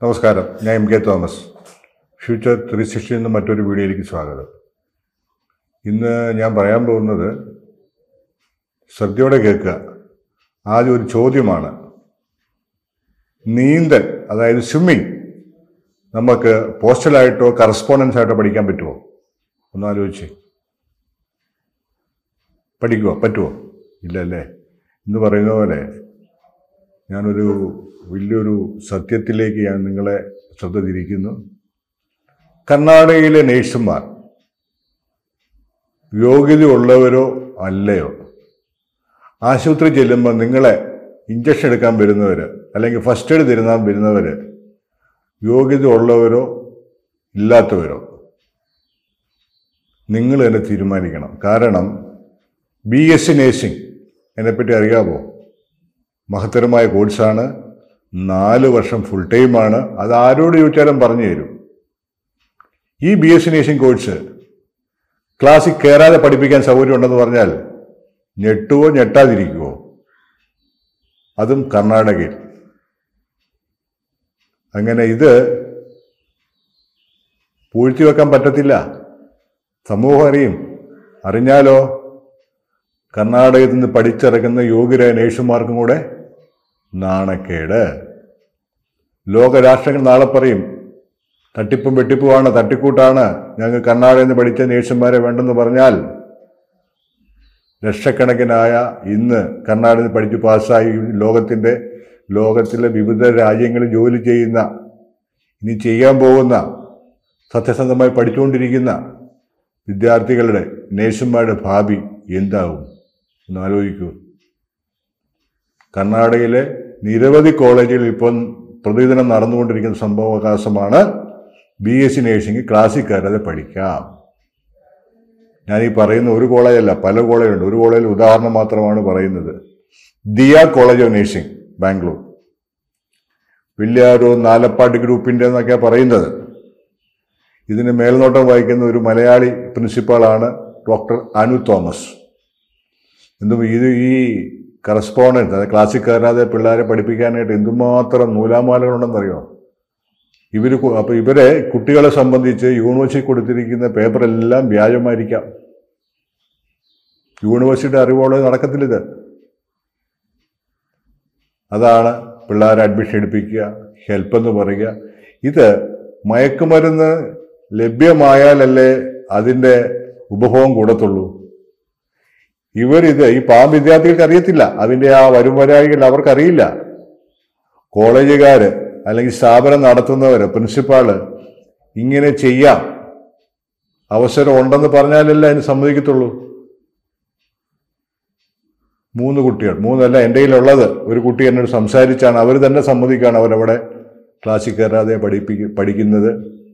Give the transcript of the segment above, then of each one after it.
നമസ്കാരം, ഞാൻ M K Thomas. Future 360 എന്ന മറ്റൊരു വീഡിയോയിലേക്ക് സ്വാഗതം. ഇന്ന് ഞാൻ പറയാൻ പോകുന്നത് ശ്രദ്ധയോടെ കേൾക്കുക. ആദ്യം ഒരു ചോദ്യമാണ്. നീന്തൽ, അതായത് സ്വിമ്മിങ്, നമുക്ക് പോസ്റ്റലായിട്ടോ കറസ്പോണ്ടൻസ് ആയിട്ടോ പഠിക്കാൻ പറ്റുമോ? ഒന്നാലോചിച്ച്. പറ്റുമോ? ഇല്ലല്ലേ. ഇന്ന് പറയുന്ന പോലെ ഞാനൊരു വലിയൊരു സത്യത്തിലേക്ക് ഞാൻ നിങ്ങളെ ശ്രദ്ധ തിരിക്കുന്നു. കർണാടകയിലെ നേഴ്സുമാർ യോഗ്യതയുള്ളവരോ അല്ലയോ? ആശുപത്രി ചെല്ലുമ്പോൾ നിങ്ങളെ ഇഞ്ചക്ഷൻ എടുക്കാൻ വരുന്നവർ അല്ലെങ്കിൽ ഫസ്റ്റ് എയ്ഡ് തരുന്നാൻ വരുന്നവർ യോഗ്യത ഉള്ളവരോ ഇല്ലാത്തവരോ നിങ്ങൾ തന്നെ തീരുമാനിക്കണം. കാരണം BSc നേഴ്സിംഗ് എന്നെപ്പറ്റി അറിയാമോ? മഹത്തരമായ കോഴ്സാണ്. 4 വർഷം ഫുൾ ടൈമാണ്. അത് ആരോട് ചോദിച്ചാലും പറഞ്ഞു തരും. ഈ BSc നേഴ്സിംഗ് കോഴ്സ് ക്ലാസ്സിൽ കയറാതെ പഠിപ്പിക്കാൻ സൗകര്യമുണ്ടെന്ന് പറഞ്ഞാൽ ഞെട്ടുവോ ഞെട്ടാതിരിക്കുവോ? അതും കർണാടകയിൽ. അങ്ങനെ ഇത് പൂഴ്ത്തി വെക്കാൻ പറ്റത്തില്ല. സമൂഹം അറിഞ്ഞാലോ കർണാടകത്തിൽ നിന്ന് പഠിച്ചിറക്കുന്ന യോഗ്യരായ നേഴ്സുമാർക്കും കൂടെ നാണക്കേട്. ലോകരാഷ്ട്രങ്ങൾ നാളെ പറയും തട്ടിപ്പും വെട്ടിപ്പുമാണ്, തട്ടിക്കൂട്ടാണ്, ഞങ്ങൾ കർണാടകയിൽ നിന്ന് പഠിച്ച നേഴ്സുമാരെ വേണ്ടെന്ന് പറഞ്ഞാൽ ലക്ഷക്കണക്കിനായ ഇന്ന് കർണാടകയിൽ പഠിച്ച് പാസ്സായി ലോകത്തിലെ വിവിധ രാജ്യങ്ങളിൽ ജോലി ചെയ്യുന്ന, ഇനി ചെയ്യാൻ പോകുന്ന, സത്യസന്ധമായി പഠിച്ചുകൊണ്ടിരിക്കുന്ന വിദ്യാർത്ഥികളുടെ, നേഴ്സുമാരുടെ ഭാവി എന്താവും ഒന്ന് ആലോചിക്കൂ. കർണാടകയിലെ നിരവധി കോളേജുകളിൽ ഇപ്പം പ്രതിദിനം നടന്നുകൊണ്ടിരിക്കുന്ന സംഭവവികാസമാണ് BSc നേഴ്സിംഗ് ക്ലാസ്സിൽ കയറാതെ പഠിക്കാം. ഞാനീ പറയുന്ന ഒരു കോളേജല്ല, പല കോളേജുണ്ട്. ഒരു കോളേജിൽ ഉദാഹരണം മാത്രമാണ് പറയുന്നത്. Diya college of nursing, Bangalore. വലിയ ഒരു നാലപ്പാട്ട് ഗ്രൂപ്പിൻ്റെ എന്നൊക്കെയാണ് പറയുന്നത്. ഇതിന് മേൽനോട്ടം വഹിക്കുന്ന ഒരു മലയാളി പ്രിൻസിപ്പാളാണ് ഡോക്ടർ അനു തോമസ്. ഈ കറസ്പോണ്ടൻസ്, അതായത് ക്ലാസ്സിൽ കയറാതെ പിള്ളേരെ പഠിപ്പിക്കാനായിട്ട് എന്തുമാത്രം നൂലാമാലകളുണ്ടെന്നറിയോ? അപ്പോൾ ഇവരെ കുട്ടികളെ സംബന്ധിച്ച് യൂണിവേഴ്സിറ്റി കൊടുത്തിരിക്കുന്ന പേപ്പറെല്ലാം വ്യാജമായിരിക്കാം. യൂണിവേഴ്സിറ്റിയുടെ അറിവോടെ നടക്കത്തില്ലിത്. അതാണ് പിള്ളേരെ അഡ്മിഷൻ എടുപ്പിക്കുക, ഹെൽപ്പ് എന്ന് പറയുക. ഇത് മയക്കുമരുന്ന് ലഭ്യമായാലല്ലേ അതിൻ്റെ ഉപഭോഗം കൂടത്തുള്ളൂ. ഈ പാവം വിദ്യാർത്ഥികൾക്ക് അറിയത്തില്ല, അതിൻ്റെ ആ വരുംവരായികൾ അവർക്കറിയില്ല. കോളേജുകാർ അല്ലെങ്കിൽ സ്ഥാപനം നടത്തുന്നവർ, പ്രിൻസിപ്പാള് ഇങ്ങനെ ചെയ്യാം, അവസരം ഉണ്ടെന്ന് പറഞ്ഞാലല്ലേ അതിന് സമ്മതിക്കത്തുള്ളൂ. 3 കുട്ടികൾ, 3 എൻ്റെ കയ്യിലുള്ളത്, ഒരു കുട്ടി എന്നോട് സംസാരിച്ചാണ്, അവർ തന്നെ സമ്മതിക്കുകയാണ് അവരവിടെ ക്ലാസ്സിൽ കയറാതെ പഠിക്കുന്നത്.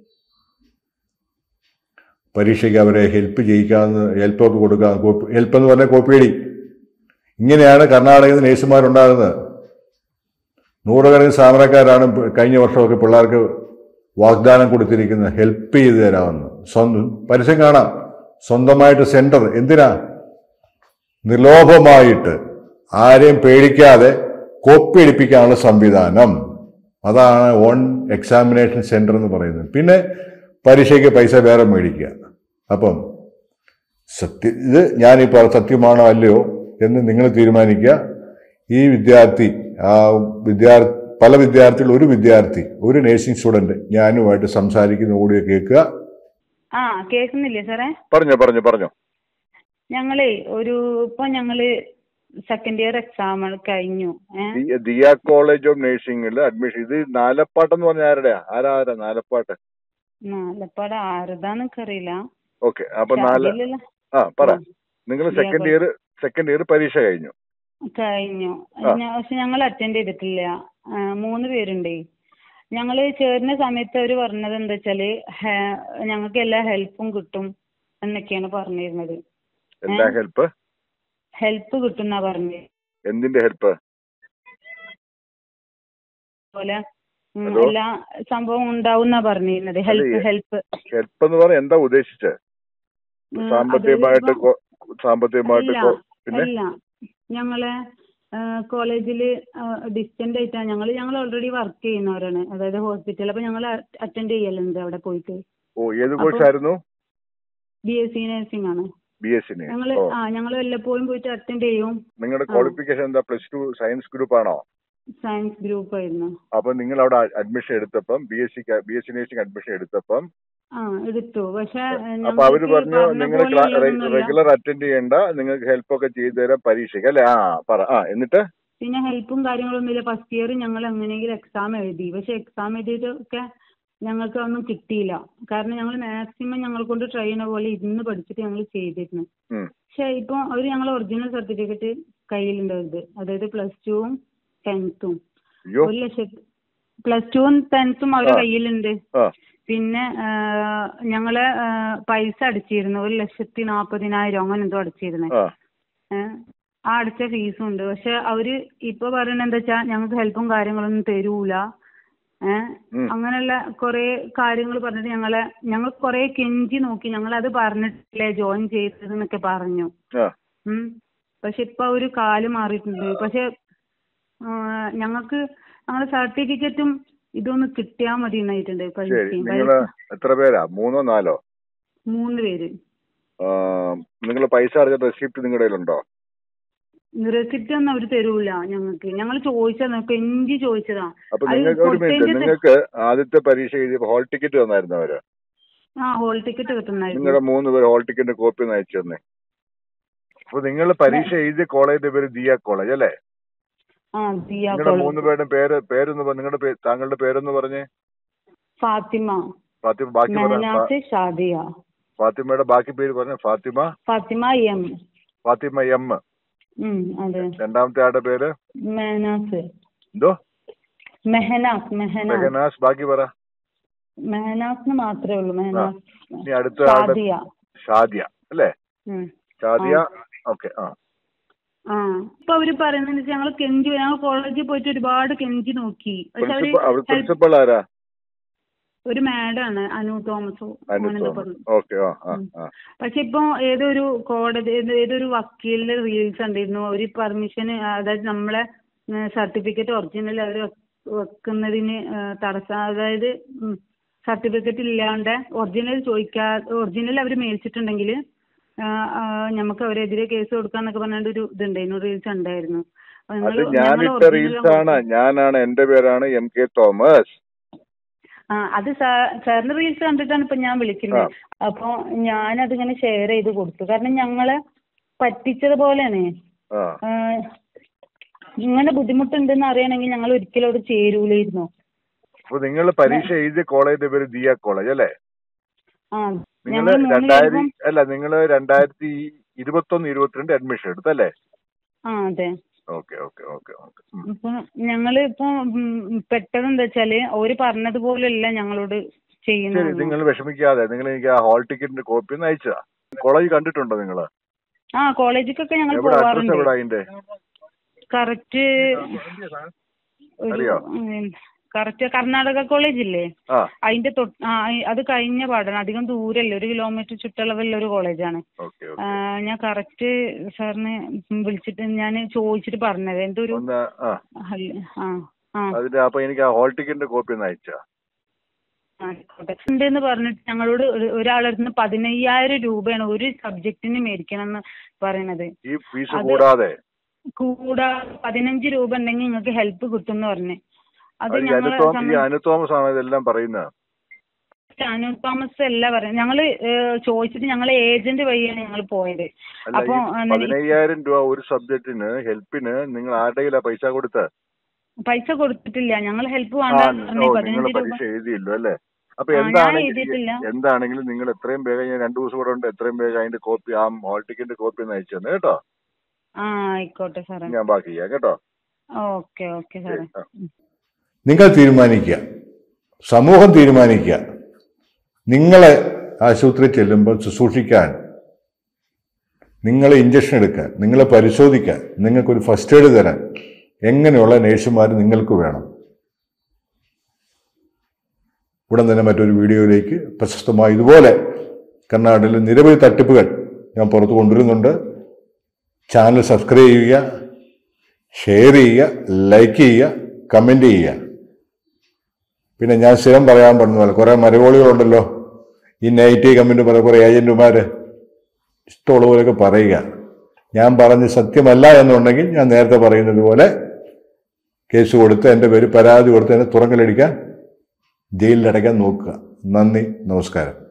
പരീക്ഷയ്ക്ക് അവരെ ഹെൽപ്പ് ചെയ്യിക്കാമെന്ന്, ഹെൽപ്പൊക്കെ കൊടുക്കാം. ഹെൽപ്പ് എന്ന് പറഞ്ഞാൽ കോപ്പിയടി. ഇങ്ങനെയാണ് കർണാടകയിൽ നേഴ്സുമാരുണ്ടാകുന്നത്. നൂറുകണക്കിന് സ്ഥാപനക്കാരാണ് കഴിഞ്ഞ വർഷമൊക്കെ പിള്ളേർക്ക് വാഗ്ദാനം കൊടുത്തിരിക്കുന്നത്, ഹെൽപ്പ് ചെയ്ത് തരാമെന്ന്. പരസ്യം കാണാം. സ്വന്തമായിട്ട് സെന്റർ. എന്തിനാ? നിർലോഭമായിട്ട് ആരെയും പേടിക്കാതെ കോപ്പി അടിപ്പിക്കാനുള്ള സംവിധാനം. അതാണ് ഓൺ എക്സാമിനേഷൻ സെന്റർ എന്ന് പറയുന്നത്. പിന്നെ പരീക്ഷയ്ക്ക് പൈസ വേറെ മേടിക്കുക. അപ്പം ഇത് ഞാനിപ്പോൾ സത്യമാണോ അല്ലയോ എന്ന് നിങ്ങൾ തീരുമാനിക്കുക. ഈ പല വിദ്യാർത്ഥികൾ, ഒരു നേഴ്സിംഗ് സ്റ്റുഡന്റ് ഞാനുമായിട്ട് സംസാരിക്കുന്ന ഓഡിയോ കേൾക്കുക. കേൾക്കുന്നില്ലേ സാറേ? പറഞ്ഞോ. ഞങ്ങള് സെക്കൻഡ് ഇയർ എക്സാം കഴിഞ്ഞു. ദിയ കോളേജ് ഓഫ് നേഴ്സിംഗിൽ അഡ്മിഷൻ. ഇത് നാലപ്പാട്ടെന്ന് പറഞ്ഞ ആരാ നാലപ്പാട്ട്? നാലപ്പാട് ആരതാന്നൊക്കെ അറിയില്ല. ഓക്കെ, അപ്പൊ നിങ്ങൾ സെക്കൻഡ് ഇയർ പരീക്ഷ കഴിഞ്ഞു. പക്ഷെ ഞങ്ങൾ അറ്റൻഡ് ചെയ്തിട്ടില്ല. 3 പേരുണ്ടേ. ഞങ്ങള് ചേരുന്ന സമയത്ത് അവര് പറഞ്ഞത് എന്താ വെച്ചാല് ഞങ്ങൾക്ക് എല്ലാ ഹെൽപ്പും കിട്ടും എന്നൊക്കെയാണ് പറഞ്ഞിരുന്നത്. ഹെൽപ്പ് കിട്ടുന്നാ പറഞ്ഞത്. എന്തിന്റെ ഹെൽപ്പ്? പോലെ എല്ലാ സംഭവം ഉണ്ടാവുന്ന പറഞ്ഞിരുന്നത്. ഹെൽപ്പ് എന്ന് പറഞ്ഞാൽ എന്താ ഉദ്ദേശിച്ചത്? സാമ്പത്തികമായിട്ട് അല്ല, ഞങ്ങളെ കോളേജിൽ ഡിസ്റ്റന്റ് ആയിട്ടാണ് ഞങ്ങൾ ഓൾറെഡി വർക്ക് ചെയ്യുന്നവരാണ്, അതായത് ഹോസ്പിറ്റൽ. അപ്പൊ ഞങ്ങൾ അറ്റൻഡ് ചെയ്യലുണ്ട് അവിടെ പോയിട്ട്. ഏത് കോഴ്സായിരുന്നു? BSc നഴ്സിംഗ് ആണ്. ഞങ്ങൾ വല്ലപ്പോഴും പോയിട്ട് അറ്റൻഡ് ചെയ്യും. നിങ്ങളുടെ ക്വാളിഫിക്കേഷൻ എന്താ? +2 സയൻസ് ഗ്രൂപ്പ് ആണോ? സയൻസ് ഗ്രൂപ്പ് ആയിരുന്നു. അപ്പൊ നിങ്ങൾ അവിടെ അഡ്മിഷൻ എടുത്തപ്പം BSc നഴ്സിംഗ് അഡ്മിഷൻ എടുത്തപ്പം എടുത്തു. പക്ഷെ അപ്പൊ അവര് പറഞ്ഞു നിങ്ങൾ റെഗുലർ അറ്റൻഡ് ചെയ്യണ്ട, നിങ്ങൾക്ക് ഹെൽപ്പ് ഒക്കെ ചെയ്തു തരാം പരീക്ഷയ്ക്ക് അല്ലേ? എന്നിട്ട് പിന്നെ ഹെൽപ്പും കാര്യങ്ങളൊന്നുമില്ല. ഫസ്റ്റ് ഇയർ ഞങ്ങൾ എങ്ങനെയെങ്കിലും എക്സാം എഴുതി. പക്ഷെ എക്സാം എഴുതിയിട്ടൊക്കെ ഞങ്ങൾക്ക് ഒന്നും കിട്ടിയില്ല. കാരണം ഞങ്ങൾ മാക്സിമം ഞങ്ങളെ കൊണ്ട് ട്രൈ ചെയ്യുന്ന പോലെ ഇരുന്ന് പഠിച്ചിട്ട് ഞങ്ങൾ ചെയ്തിരുന്നു. പക്ഷെ ഇപ്പൊ അവര് ഞങ്ങൾ ഒറിജിനൽ സർട്ടിഫിക്കറ്റ് കയ്യിലുണ്ട്, അതായത് +2ഉം 10th-ഉം. 1,00,000 +2ഉം 10th-ഉം അവരുടെ കയ്യിലുണ്ട്. പിന്നെ ഞങ്ങള് പൈസ അടിച്ചിരുന്നു 1,40,000 അങ്ങനെ എന്തോ അടിച്ചിരുന്നു. ആ അടിച്ച ഫീസും ഉണ്ട്. പക്ഷെ അവര് ഇപ്പൊ പറയണ എന്താ വെച്ചാ ഞങ്ങൾക്ക് ഹെൽപ്പും കാര്യങ്ങളൊന്നും തരൂല. അങ്ങനെയുള്ള കുറെ കാര്യങ്ങൾ പറഞ്ഞിട്ട് ഞങ്ങൾ കുറെ കെഞ്ചി നോക്കി, ഞങ്ങൾ അത് പറഞ്ഞിട്ടില്ലേ ജോയിൻ ചെയ്തതെന്നൊക്കെ പറഞ്ഞു. പക്ഷെ ഇപ്പൊ ഒരു കാല് മാറിയിട്ടുണ്ട്. പക്ഷെ ഞങ്ങളുടെ സർട്ടിഫിക്കറ്റും ഇതൊന്ന് കിട്ടിയാൽ മതി എന്നായിട്ടുണ്ട്. എത്ര പേരാ? 3 or 4? 3 പേര്. നിങ്ങൾ പൈസ അടച്ച റെസിപ്റ്റ് നിങ്ങളുടെ കയ്യിലുണ്ടോ? റെസിപ്റ്റ് ഒന്നും അവര് തരൂല ഞങ്ങൾക്ക്. ഞങ്ങൾ ചോദിച്ചതാ, കെഞ്ചി ചോദിച്ചതാ. അപ്പൊ നിങ്ങൾക്ക് ആദ്യത്തെ പരീക്ഷ എഴുതിയപ്പോ ഹോൾ ടിക്കറ്റ് തന്നായിരുന്നു അവര്? ഹോൾ ടിക്കറ്റ് കിട്ടുന്നായിരുന്നു. നിങ്ങളുടെ 3 പേര് ഹോൾ ടിക്കറ്റ് കോപ്പി ഒന്ന് അയച്ചു തന്നെ. അപ്പൊ നിങ്ങൾ പരീക്ഷ എഴുതിയ കോളേജിന്റെ പേര് ദിയ കോളേജ് അല്ലേ? നിങ്ങളുടെ 3 പേരുടെ പേരൊന്ന് നിങ്ങളുടെ താങ്കളുടെ പേരൊന്ന് പറഞ്ഞേ. ഫാത്തിമ. ബാക്കി ഷാദിയ. ഫാത്തിമയുടെ ബാക്കി പേര് പറഞ്ഞ? ഫാത്തിമ എം. അതെ. രണ്ടാമത്തെ ആളുടെ പേര് മെഹനാസ്. എന്തോ? മെഹനാസ്. ബാക്കി പറ. മെഹനാസ് മാത്രമേ ഉള്ളൂ. മെഹനാസ്. ഇനി അടുത്ത ആളുടെ ഷാദിയ അല്ലേ? ഷാദിയ. ഓക്കെ. ഇപ്പൊ അവര് പറയുന്നത് ഞങ്ങൾ ഞങ്ങൾ കോളേജിൽ പോയിട്ട് ഒരുപാട് കെഞ്ചി നോക്കി. പ്രിൻസിപ്പൾ ആരാ? ഒരു മാഡാണ്, അനു തോമസ്. പക്ഷെ ഇപ്പൊ ഏതൊരു വക്കീലിന്റെ റീൽസ് കണ്ടിരുന്നു. ഒരു പെർമിഷന്, അതായത് നമ്മളെ സർട്ടിഫിക്കറ്റ് ഒറിജിനൽ അവർ വെക്കുന്നതിന് തടസ്സം, അതായത് സർട്ടിഫിക്കറ്റ് ഇല്ലാണ്ട് ഒറിജിനൽ അവർ മേടിച്ചിട്ടുണ്ടെങ്കിൽ നമുക്ക് അവരെതിരെ കേസ് കൊടുക്കാന്നൊക്കെ പറഞ്ഞിട്ട് ഒരു ഇതുണ്ടായിരുന്നു, റീൽസ് ഉണ്ടായിരുന്നു. ഞാനിട്ട റീൽസ് ആണ്. ഞാനാണ്, എന്റെ പേരാണ് MK തോമസ്. അത് സാറിന്റെ റീൽസ് കണ്ടിട്ടാണ് ഇപ്പൊ ഞാൻ വിളിക്കുന്നത്. അപ്പൊ ഞാനതിങ്ങനെ ഷെയർ ചെയ്ത് കൊടുത്തു. കാരണം ഞങ്ങളെ പറ്റിച്ചത് പോലെയാണ്. ഇങ്ങനെ ബുദ്ധിമുട്ടുണ്ടെന്ന് അറിയണമെങ്കിൽ ഞങ്ങൾ ഒരിക്കലും അവിടെ ചേരൂലായിരുന്നു. നിങ്ങൾ പരീക്ഷ എഴുതിയ കോളേജിന്റെ പേര് ദിയ കോളേജ് അല്ലേ? നിങ്ങൾ 2021-22 അഡ്മിഷൻ എടുത്തല്ലേ? അതെ. ഓക്കെ. ഇപ്പൊ ഞങ്ങള് ഇപ്പൊ പെട്ടത് എന്താ വെച്ചാല് അവര് പറഞ്ഞതുപോലെയല്ല ഞങ്ങളോട് ചെയ്യുന്നത്. നിങ്ങൾ വിഷമിക്കാതെ നിങ്ങൾ എനിക്ക് ആ ഹോൾ ടിക്കറ്റിന്റെ കോപ്പി ഒന്ന് അയച്ചാ. കോളേജ് കണ്ടിട്ടുണ്ടോ നിങ്ങള്? കോളേജിലൊക്കെ ഞങ്ങൾ പോവാറുണ്ട്. കറക്റ്റ് കർണാടക കോളേജ് ഇല്ലേ, അതിന്റെ അത് കഴിഞ്ഞ പാടാണ്. അധികം ദൂരല്ല, 1 കിലോമീറ്റർ ചുറ്റളവുള്ള ഒരു കോളേജാണ്. ഞാൻ കറക്റ്റ് സാറിന് വിളിച്ചിട്ട് ഞാൻ ചോദിച്ചിട്ട് പറഞ്ഞത് എന്തൊരു അപ്പൊ എനിക്ക് ആ ഹോൾ ടിക്കറ്റിന്റെ കോപ്പി ഒന്ന് അയച്ചാ. ഉണ്ടെന്ന് പറഞ്ഞിട്ട് ഞങ്ങളോട് ഒരാളടുത്ത് 15,000 രൂപയാണ് ഒരു സബ്ജക്റ്റിന് മേടിക്കണം എന്ന് പറയണത്. ഈ ഫീസ് കൂടാതെ 15 രൂപ ഉണ്ടെങ്കിൽ നിങ്ങൾക്ക് ഹെൽപ്പ് കിട്ടും എന്ന് പറഞ്ഞു. അനു തോമസ് ആണ് ഇതെല്ലാം പറയുന്നത്. അനു തോമസ് അല്ല പറയുന്നത്. ഞങ്ങള് ചോദിച്ചിട്ട് ഞങ്ങളെ ഏജന്റ് വഴിയാണ് ഞങ്ങൾ പോയത്. അപ്പൊ 15,000 രൂപ ഒരു സബ്ജക്റ്റിന് ഹെൽപ്പിന് നിങ്ങൾ ആരുടെയിലാ പൈസ കൊടുത്ത? പൈസ കൊടുത്തിട്ടില്ല. ഞങ്ങൾ ഹെൽപ്പ് പരീക്ഷ എഴുതിയല്ലോ അല്ലേ? അപ്പൊ എന്താണെങ്കിലും നിങ്ങൾ എത്രയും വേഗം, ഞാൻ 2 ദിവസം കൂടെ ഉണ്ട്, എത്രയും വേഗം അതിന്റെ കോപ്പി, ആ ഹോൾ ടിക്കറ്റിന്റെ കോപ്പി ഒന്ന് അയച്ചു തന്നെ കേട്ടോ. ആയിക്കോട്ടെ സാറേ, ഞാൻ ബാക്കി ചെയ്യാം കേട്ടോ. ഓക്കെ സാറേ. നിങ്ങൾ തീരുമാനിക്കുക, സമൂഹം തീരുമാനിക്കുക. നിങ്ങളെ ആശുപത്രിയിൽ ചെല്ലുമ്പോൾ ശുശ്രൂഷിക്കാൻ, നിങ്ങളെ ഇഞ്ചക്ഷൻ എടുക്കാൻ, നിങ്ങളെ പരിശോധിക്കാൻ, നിങ്ങൾക്കൊരു ഫസ്റ്റ് എയ്ഡ് തരാൻ എങ്ങനെയുള്ള നേഴ്സുമാർ നിങ്ങൾക്ക് വേണം. ഉടൻ തന്നെ മറ്റൊരു വീഡിയോയിലേക്ക് പ്രശസ്തമായ ഇതുപോലെ കർണാടകയിലെ നിരവധി തട്ടിപ്പുകൾ ഞാൻ പുറത്തു കൊണ്ടുവരുന്നുണ്ട്. ചാനൽ സബ്സ്ക്രൈബ് ചെയ്യുക, ഷെയർ ചെയ്യുക, ലൈക്ക് ചെയ്യുക, കമൻറ്റ് ചെയ്യുക. പിന്നെ ഞാൻ സ്ഥിരം പറയാൻ പറഞ്ഞ പോലെ കുറേ മരവോളികളുണ്ടല്ലോ, ഈ നെഗറ്റീവ് കമൻറ്റ് പറയുന്ന കുറേ ഏജൻറ്റുമാർ, ഇഷ്ടമുള്ള പോലെയൊക്കെ പറയുക. ഞാൻ പറഞ്ഞ് സത്യമല്ല എന്നുണ്ടെങ്കിൽ ഞാൻ നേരത്തെ പറയുന്നത് പോലെ കേസ് കൊടുത്ത് എൻ്റെ പേര് പരാതി കൊടുത്ത് എന്നെ തുറങ്കലടിക്കാൻ, ജയിലിലടയ്ക്കാൻ നോക്കുക. നന്ദി, നമസ്കാരം.